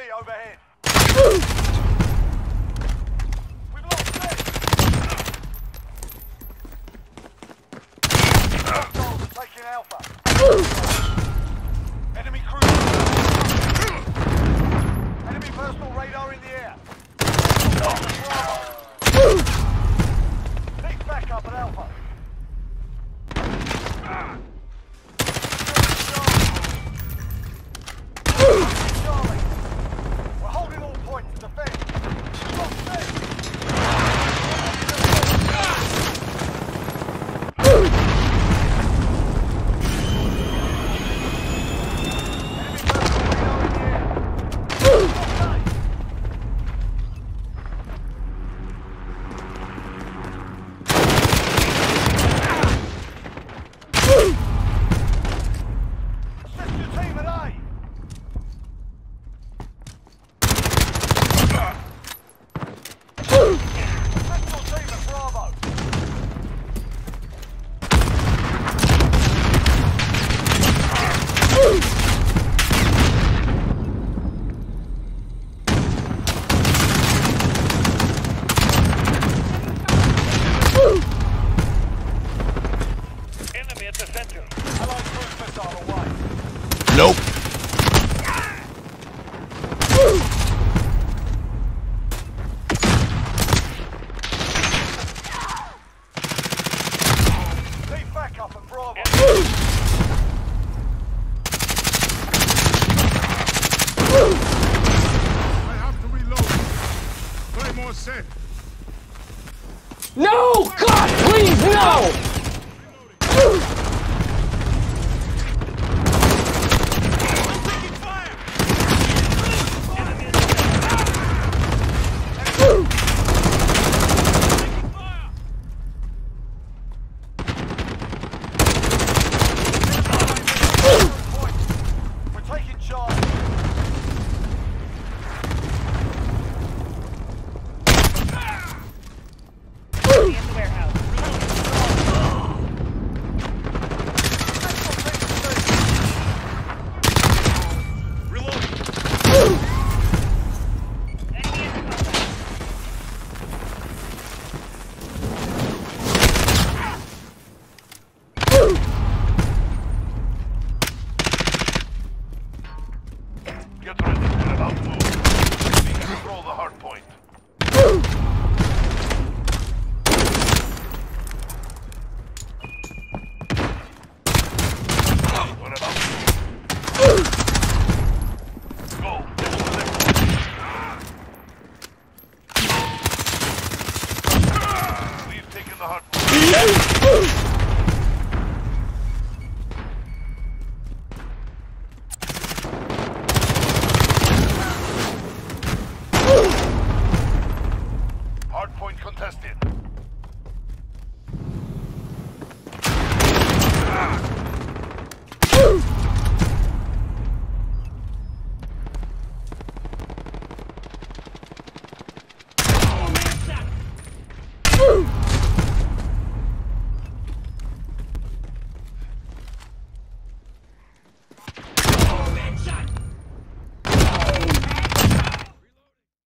overhead. We've lost C. Hostiles are taking Alpha. Enemy cruiser. Enemy personal radar in the air. Need backup at Alpha. Charlie. We're holding all points to defend. Lost C. Nope. Need backup at Bravo. I have to reload. Claymore set. No! God, please, no!